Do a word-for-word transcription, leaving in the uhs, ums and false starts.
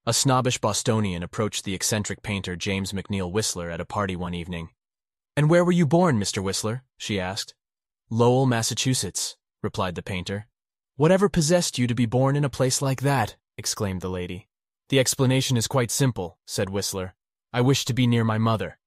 A snobbish Bostonian approached the eccentric painter James McNeill Whistler at a party one evening. "And where were you born, Mister Whistler?" she asked. "Lowell, Massachusetts," replied the painter. "Whatever possessed you to be born in a place like that?" exclaimed the lady. "The explanation is quite simple," said Whistler. "I wish to be near my mother."